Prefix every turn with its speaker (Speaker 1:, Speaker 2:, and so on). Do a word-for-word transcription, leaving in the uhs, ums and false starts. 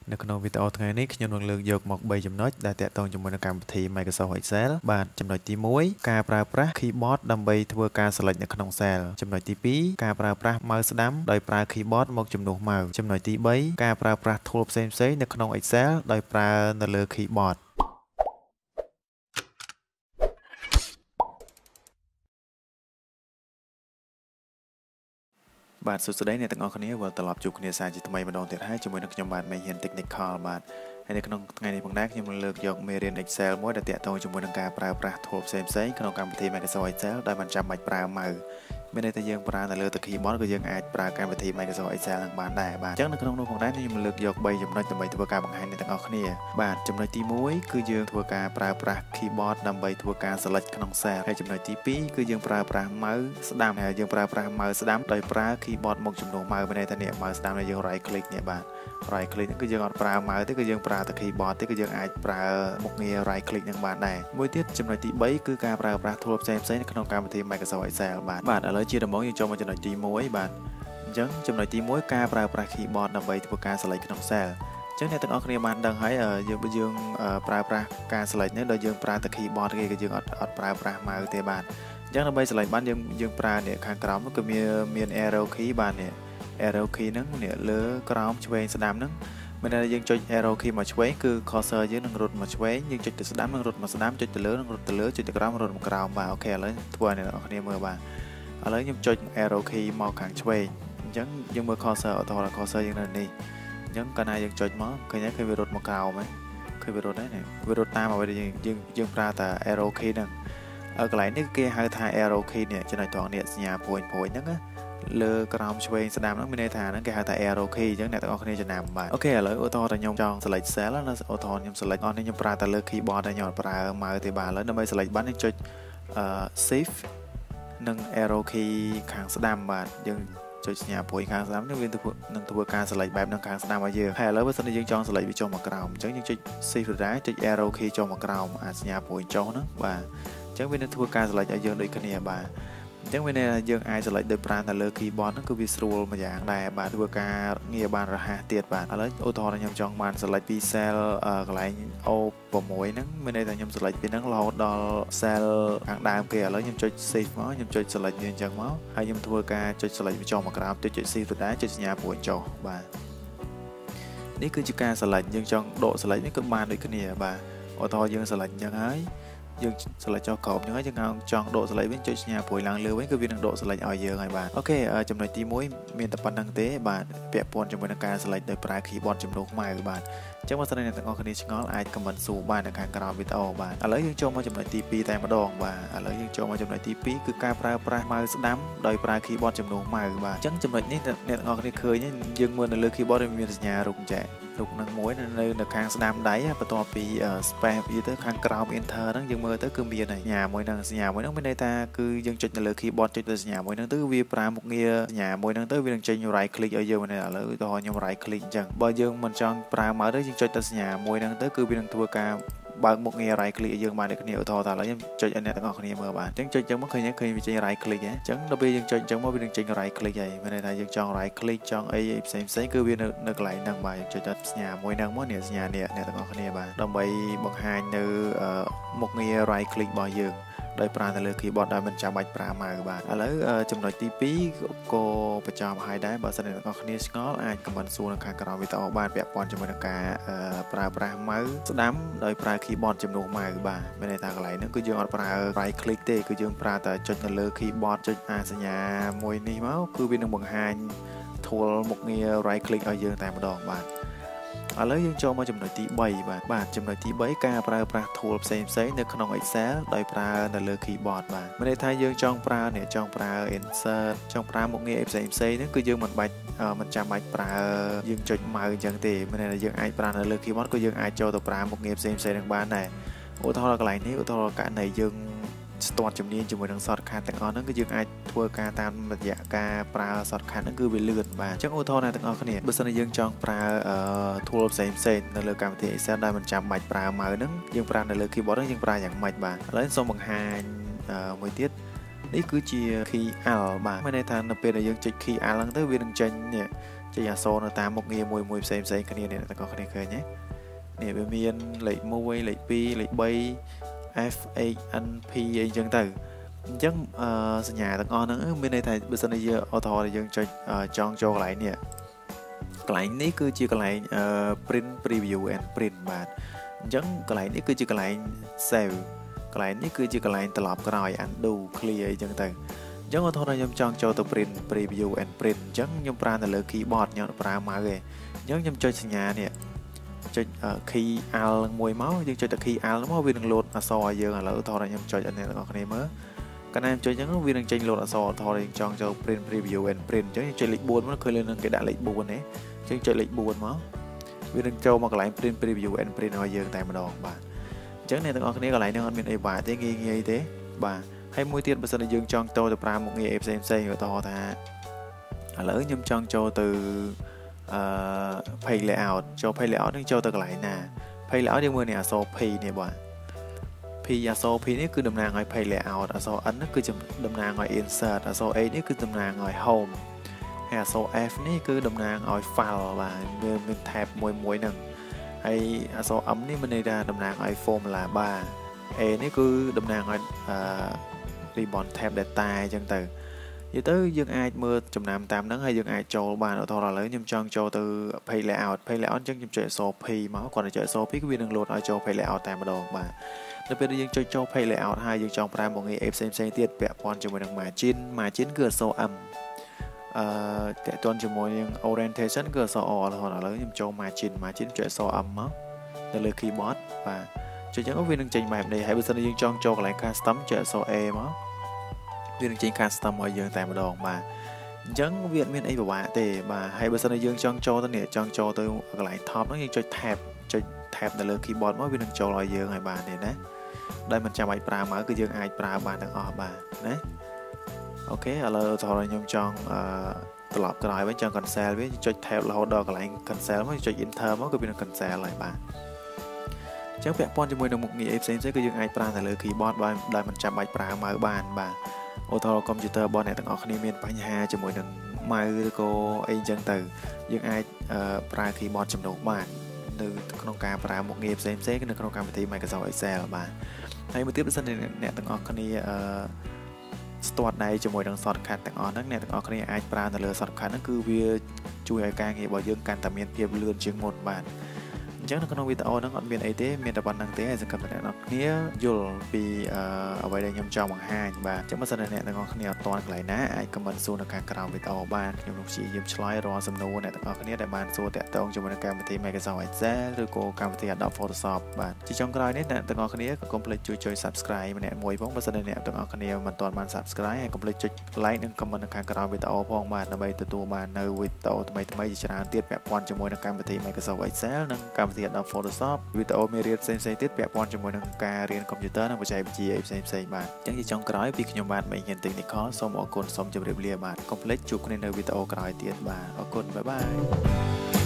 Speaker 1: នៅក្នុងវីដេអូថ្ងៃនេះខ្ញុំនឹងលើកយកមកបីចំណុចដែលទាក់ទងជាមួយនឹងកម្មវិធី Microsoft Excel បាទចំណុចទីមួយការប្រើប្រាស់ keyboard ដើម្បីធ្វើការ select នៅក្នុង cell ចំណុចទីពីរការប្រើប្រាស់ mouse ស្ដាំដោយប្រើ keyboard មកជំនួស mouse ចំណុចទីបីការប្រើប្រាស់ tool ផ្សេងៗនៅក្នុង Excel ដោយប្រើនៅលើ keyboardបាទសួស្តីអ្នកទាំងអស់គ្នាវិលត្រឡប់ជួបគ្នាសារជាថ្មីម្ដងទៀតហើយជាមួយនឹងខ្ញុំបាទមេហ៊ាន Technical បាទហើយនៅក្នុងថ្ងៃនេះផងដែរខ្ញុំនឹងលើកយកមេរៀន Excel មួយដែលទាក់ទងជាមួយនឹងការប្រើប្រាស់ tool ផ្សេងៗក្នុងកម្មវិធី Microsoft Excel ដែលមិនចាំបាច់ប្រើ mouse មានន័យថាយើងប្រើនៅលើតែ keyboard ក៏យើងអាចប្រើកម្មវិធី Microsoft Excel នឹងបានដែរបាទអញ្ចឹងនៅក្នុងនោះផងដែរខ្ញុំលើកយកបីចំណុចដើម្បីធ្វើការបង្ហាញអ្នកទាំងអស់គ្នាបាទចំណុចទីមួយគឺយើងធ្វើការប្រើប្រាស់ keyboard ដើម្បីធ្វើការ select ក្នុង cell ហើយចំណុចទីពីរគឺយើងប្រើប្រាស់ mouse ស្ដាំហើយយើងប្រើប្រាស់ mouse ស្ដាំដោយប្រើ keyboard មកជំនួស mouse មានន័យថានេះ mouse ស្ដាំដែលយើង right click នេះបាទ right click ហ្នឹងគឺយើងអត់ប្រើ mouse ទេគឺយើងប្រើតែ keyboard ទេគឺយើងអាចប្រើមុខងារ right click ហ្នឹងបានដែរមួយទៀតចំណុចទីបីគឺការប្រើប្រាស់ tool ផ្សេងៗនៅក្នុងកម្មវិធី Microsoft Excel បាទបាទឥឡូវជាដំបូងយើងចូលមកចំណុចទីមួយបាទអញ្ចឹងចំណុចទីមួយការប្រើប្រាស់ keyboard ដើម្បីធ្វើការ select ក្នុង cell អញ្ចឹងអ្នកទាំងអស់គ្នាបានដឹងហើយយើងយើងប្រើប្រាស់ការ select នេះដោយយើងប្រើតែ keyboard គេគឺយើងអត់អត់ប្រើប្រាស់ mouse ទេបាទអញ្ចឹងដើម្បី select បានយើងយើងប្រើនេះខាងក្រោមគឺមានមាន arrow key បាទនេះ arrow key ហ្នឹងនេះលើក្រោមឆ្វេងស្ដាំហ្នឹងមានន័យថាយើងចុច arrow key មកឆ្វេងគឺ cursor យើងនឹងរត់មកឆ្វេងយើងចុចទៅស្ដាំនឹងរត់មកស្ដាំចុចទៅលើនឹងរត់ទៅលើចុចទៅក្រោមរត់មកក្រោមបាទអូខេឥឡូវធ្វើឲ្យអ្នកនរគ្នាមើលបាទឥឡូវខ្ញុំចុច arrow key មកខាងឆ្វេងអញ្ចឹងយើងមើល cursor ឧទាហរណ៍ cursor យើងនៅនេះអញ្ចឹងកាលណាយើងចុចមកឃើញហើយឃើញវារត់មកក្រោមហើយឃើញវារត់ហើយនេះវារត់តាមអ្វីដែលយើងយើងយើងប្រើតែ arrow key ហ្នឹងឲ្យកន្លែងនេះគេហៅថា arrow key នេះចំណុចត្រង់នេះសញ្ញាព្រួយព្រួយហ្នឹងណាលើក្រោមឆ្វេងស្ដាំហ្នឹងមានន័យថាហ្នឹងគេហៅថា arrow key អញ្ចឹងអ្នកទាំងអស់គ្នាចំណាំបាទអូខេឥឡូវឧទាហរណ៍ថាខ្ញុំចង់ select cell ណាឧទាហរណ៍ខ្ញុំ select អស់នេះខ្ញុំប្រើតែលើ keyboard តែខ្ញុំអត់ប្រើ mouse ទេបាទឥឡូវដើម្បី select បានខ្ញុំចុច shift និង arrow key ខាងស្ដាំបាទយើងចុចសញ្ញាព្រួយខាងស្ដាំនេះវានឹងធ្វើការ select បែបហ្នឹងខាងស្ដាំឲ្យយើងហើយឥឡូវបើសិនជាយើងចង់ select វាចុះមកក្រោមអញ្ចឹងយើងចុច shift ដែរចុច arrow key ចុះមកក្រោមអាសញ្ញាព្រួយចុះហ្នឹងបាទអញ្ចឹងវានឹងធ្វើការ select ឲ្យយើងដូចគ្នាបាទអញ្ចឹងវាយើងអាច select ដោយប្រើតែលើ keyboard ហ្នឹងគឺវាស្រួលមួយយ៉ាងដែរបាទធ្វើការងារបានរហ័សទៀតបាទឥឡូវឧទាហរណ៍ខ្ញុំចង់បាន select ពី cell កន្លែង អូ 6 ហ្នឹងមានន័យថាខ្ញុំ select ពីហ្នឹងរហូតដល់ cell ខាងដើមគេឥឡូវខ្ញុំចុច shift មកខ្ញុំចុច select វាអញ្ចឹងមកហើយខ្ញុំធ្វើការចុច select វាចុះមកក្រោមចុច shift ដែរចុចសញ្ញាព្រួយចុះបាទនេះគឺជាការ select យើងចង់ដក select នេះក៏បានដូចគ្នាបាទឧទាហរណ៍យើង select អញ្ចឹងហើយយើង select ចុះក្រោមអញ្ចឹងហើយយើងចង់ដក select វិញចុចសញ្ញាព្រួយឡើងលើវិញគឺវានឹងដក select ឲ្យយើងហើយបាទអូខេចំណុចទីមួយមានតែប៉ុណ្្នឹងទេបាទពាក់ព័ន្ធជាមួយនឹងការ select ដោយប្រើ keyboard ជំនួស mouse បាទអញ្ចឹងបើសិនជាអ្នកទាំងអស់គ្នាឆ្ងល់អាច comment សួរបាននៅខាងក្រោមវីដេអូបាទឥឡូវយើងចូលមកចំណុចទីពីរតែម្ដងបាទឥឡូវយើងចូលមកចំណុចទីពីរគឺការប្រើប្រាស់ mouse ស្ដាំដោយប្រើ keyboard ជំនួស mouse បាទអញ្ចឹងចំណុចនេះអ្នកទាំងអស់គ្នាឃើញយើងមើលនៅលើ keyboard មានសញ្ញារូបចែករូបនឹងមួយនៅនៅខាងស្ដាំដៃបន្ទាប់ពី space វាទៅខាងក្រោម enter ហ្នឹងយើងមើលទៅគឺមានសញ្ញាមួយហ្នឹងសញ្ញាមួយហ្នឹងមានន័យថាគឺយើងចុចនៅលើ keyboard ចុចទៅសញ្ញាមួយហ្នឹងទៅវាប្រើមុខងារសញ្ញាមួយហ្នឹងទៅវានឹងចេញ right click ឲ្យយើងឥឡូវឧទាហរណ៍ខ្ញុំ right click អញ្ចឹងបើយើងមិនចង់ប្រើ mouse ទេយើងចុចទៅសញ្ញាមួយហ្នឹងទៅគឺវានឹងធ្វើការបើកមុខងារ right click ឲ្យយើងបានដូចគ្នាឧទាហរណ៍ថាឥឡូវខ្ញុំចុចឲ្យអ្នកទាំងអស់គ្នាមើលបាទអញ្ចឹងចុចអញ្ចឹងមកឃើញឃើញវាចេញ right click ហ៎អញ្ចឹងដល់ពេលយើងចុចអញ្ចឹងមកវានឹងចេញ right click ហើយមានន័យថាយើងចង់ right click ចង់អីផ្សេងផ្សេងគឺវានៅនៅកន្លែងហ្នឹងបាទចុចទៅសញ្ញាមួយហ្នឹងមកនេះសញ្ញានេះអ្នកទាំងអស់គ្នាបាទដើម្បីបង្ហាញនៅមុខងារ right click របស់យើងដោយប្រើទៅលើ keyboard ដែលមិនចាំបាច់ប្រើ mouse បាទឥឡូវចំណុចទីពីរក៏បញ្ចប់ហើយដែរបើសិនជាអ្នកនរគ្នាឆ្ងល់អាច comment សួរនៅខាងក្រោមវីដេអូបានពាក់ព័ន្ធជាមួយនឹងការប្រើប្រាស់ mouse ស្ដាំដោយប្រើ keyboard ជំនួស mouse បាទមានន័យថាកន្លែងហ្នឹងគឺយើងអត់ប្រើ right click ទេគឺយើងប្រើតែចុចនៅលើ keyboard ចុចអាសញ្ញាមួយនេះមកគឺវានឹងបង្ហាញ tool មុខងារ right click ឲ្យយើងតែម្ដងបាទឥឡូវយើងចូលមកចំណុចទីបីបាទបាទចំណុចទីបីការប្រើប្រាស់ tool ផ្សេងផ្សេងនៅក្នុង Excel ដោយប្រើនៅលើ keyboard បាទមានន័យថាយើងចង់ប្រើនេះចង់ប្រើ insert ចង់ប្រើមុខងារផ្សេងផ្សេងហ្នឹងគឺយើងមិនបាច់មិនចាំបាច់ប្រើយើងចុច mouse អញ្ចឹងទេមានន័យថាយើងអាចប្រើនៅលើ keyboard ក៏យើងអាចចូលទៅប្រើមុខងារផ្សេងផ្សេងហ្នឹងបានដែរឧទាហរណ៍កន្លែងនេះឧទាហរណ៍ករណីយើងស្ទាត់ជំនាញជាមួយនឹង shortcut ទាំងអស់ហ្នឹងគឺយើងអាចធ្វើការតាមរយៈការប្រើ shortcut ហ្នឹងគឺវាលឿនបាទអញ្ចឹងឧទាហរណ៍ណាទាំងអស់គ្នាបើសិនជាយើងចង់ប្រើ tool ផ្សេងផ្សេងនៅលើកម្មវិធី Excel ដែលមិនចាំបាច់ប្រើ mouse ហ្នឹងយើងប្រើនៅលើ keyboard ហ្នឹងយើងប្រើយ៉ាងម៉េចបាទឥឡូវសូមបង្ហាញមួយទៀតនេះគឺជា key alt បាទមានន័យថានៅពេលដែលយើងចុច key alt ហ្នឹងទៅវានឹងចេញនេះចុចអក្សរនៅតាមមុខងារមួយមួយផ្សេងផ្សេងគ្នានេះទាំងអស់គ្នាឃើញទេនេះវាមានលេខមួយលេខពីរលេខបី F H N P អីចឹងទៅអញ្ចឹងអឺសញ្ញាទាំងអស់ហ្នឹងមានន័យថាបើសិនជាឧទាហរណ៍យើងចុចចង់ចូលកន្លែងនេះកន្លែងនេះគឺជាកន្លែង print preview and print បាទអញ្ចឹងកន្លែងនេះគឺជាកន្លែង save កន្លែងនេះគឺជាកន្លែងត្រឡប់ក្រោយ undo clear អីចឹងទៅអញ្ចឹងឧទាហរណ៍ខ្ញុំចង់ចូលទៅ print preview and print អញ្ចឹងខ្ញុំប្រើនៅលើ keyboard ខ្ញុំប្រើ mouse ទេអញ្ចឹងខ្ញុំចុចសញ្ញានេះចុច key alt មួយមកយើងចុចតែ key alt មកវានឹងលោតអក្សរឲ្យយើងឥឡូវឧទាហរណ៍ខ្ញុំចុចអានេះបងប្អូនគ្នាមើលកាលណាខ្ញុំចុចអញ្ចឹងវានឹងចេញលោតអក្សរឧទាហរណ៍យើងចង់ចូល print preview and print អញ្ចឹងយើងចុចលេខបួនមកឃើញលើនឹងគេដាក់លេខបួនទេអញ្ចឹងចុចលេខបួនមកវានឹងចូលមកកន្លែង print preview and print ឲ្យយើងតែម្ដងបាទអញ្ចឹងអ្នកទាំងអស់គ្នាកន្លែងហ្នឹងអត់មានអីបាក់ទេងាយងាយទេបាទហើយមួយទៀតបើសិនជាយើងចង់ចូលទៅប្រើមុខងារអីផ្សេងផ្សេងឧទាហរណ៍ថាឥឡូវខ្ញុំចង់ចូលទៅអឺ page layout ចូល page layout នឹងចូលទៅកន្លែងណា page layout យើងមើលនេះអក្សរ P នេះបាទ P អក្សរ P នេះគឺតំណាងឲ្យ page layout អក្សរ N នេះគឺតំណាងឲ្យ insert អក្សរ A នេះគឺតំណាងឲ្យ home ហើយអក្សរ F នេះគឺតំណាងឲ្យ file បាទវាមាន tab មួយមួយហ្នឹងហើយអក្សរ M នេះមានន័យថាតំណាងឲ្យ formula bar A នេះគឺតំណាងឲ្យ ribbon tab data អញ្ចឹងទៅនិយាយទៅយើងអាចមើលចំណាំតាមហ្នឹងហើយយើងអាចចូលបានឧទាហរណ៍ឥឡូវខ្ញុំចង់ចូលទៅ page layout page layout អញ្ចឹងខ្ញុំចុចអក្សរ P មកគាត់ទៅចុចអក្សរ P គឺវានឹងលោតឲ្យចូល page layout តែម្ដងបាទនៅពេលដែលយើងចុចចូល page layout ហើយយើងចង់ប្រើមុខងារ A ផ្សេងផ្សេងទៀតពាក់ព័ន្ធជាមួយនឹង margin margin គឺអក្សរ M អឺពាក់ព័ន្ធជាមួយនឹង orientation គឺអក្សរ O ឧទាហរណ៍ឥឡូវខ្ញុំចូល margin margin ចុចអក្សរ M មកនៅលើ keyboard បាទចុចអញ្ចឹងវានឹងចេញបែបនេះហើយបើសិនជាយើងចង់ចូលកន្លែង custom ចុចអក្សរ A មកវានឹងចេញ custom ឲ្យយើងតែម្ដងបាទអញ្ចឹងវាអត់មានអីពិបាកទេបាទហើយបើសិនជាយើងចង់ចូលទៅនេះចង់ចូលទៅកន្លែង top ហ្នឹងយើងចុច tab ចុច tab នៅលើ keyboard មកវានឹងចូលឲ្យយើងហើយបាទនេះណាដែលមិនចាំបាច់ប្រើមកគឺយើងអាចប្រើបានទាំងអស់បាទណាអូខេឥឡូវតោះខ្ញុំចង់អឺត្រឡប់ក្រោយវិញចង់ cancel វាចុច tab រហូតដល់កន្លែង cancel មកចុច enter មកគឺវានឹង cancel ហើយបាទអញ្ចឹងពាក់ព័ន្ធជាមួយនឹងមុខងារអីផ្សេងៗគឺយើងអាចប្រើនៅលើ keyboard បានដែលមិនចាំបាច់ប្រើម៉ៅបានបាទឧទាហរណ៍ computer របស់អ្នកទាំងអស់គ្នាមានបញ្ហាជាមួយនឹងម៉ៅឬក៏អីអញ្ចឹងទៅយើងអាចប្រើ keyboard ជំនួសបាននៅក្នុងការប្រើមុខងារផ្សេងផ្សេងនៅក្នុងកម្មវិធី Microsoft Excel បាទហើយមួយទៀតបើសិនជាអ្នកទាំងអស់គ្នាអឺស្ទាត់ដៃជាមួយនឹង shortcut ទាំងអស់ហ្នឹងអ្នកទាំងអស់គ្នាអាចប្រើនៅលើ shortcut ហ្នឹងគឺវាជួយឲ្យការងាររបស់យើងកាន់តែមានភាពលឿនជាងមុនបាទអញ្ចឹងនៅក្នុងវីដេអូហ្នឹងអត់មានអីទេមានតែប៉ុណ្្នឹងទេហើយសង្ឃឹមថាអ្នកនរគ្នាយល់ពីអ្វីដែលខ្ញុំចង់បង្ហាញបាទអញ្ចឹងបើសិនជាអ្នកទាំងអស់គ្នាអត់ទាន់កន្លែងណាអាច comment សួរនៅខាងក្រោមវីដេអូបានខ្ញុំនឹងព្យាយាមឆ្លើយរាល់សំណួរអ្នកទាំងអស់គ្នាដែលបានសួរតាក់ទងជាមួយនឹងកម្មវិធី Microsoft Excel ឬក៏កម្មវិធី Adobe Photoshop បាទជាចុងក្រោយនេះអ្នកទាំងអស់គ្នាក៏កុំភ្លេចជួយចុច Subscribe ម្នាក់មួយផងបើសិនជាអ្នកទាំងអស់គ្នាមិនទាន់បាន Subscribe ហើយកុំភ្លេចចុច Like និង Comment នៅខាងក្រោមវីដេអូផងបាទដើម្បីទទួលបាននៅវីដេអូថ្មីៗជាច្រើនទៀតពាក់ព័ន្ធជាមួយនឹងកម្មវិធី Microsoft Excel និងកម្មវិធី Adobe Photoshop វីដេអូមេរៀនផ្សេងៗទៀតពាក់ព័ន្ធជាមួយនឹងការរៀនកុំព្យូទ័រនិងបច្ចេកវិទ្យាផ្សេងៗបាទអញ្ចឹងជាចុងក្រោយពីខ្ញុំបាទមេហ៊ាន Technical សូមអរគុណសូមជម្រាបលាបាទកុំភ្លេចជួបគ្នានៅវីដេអូក្រោយទៀតបាទអរគុណបាយបាយ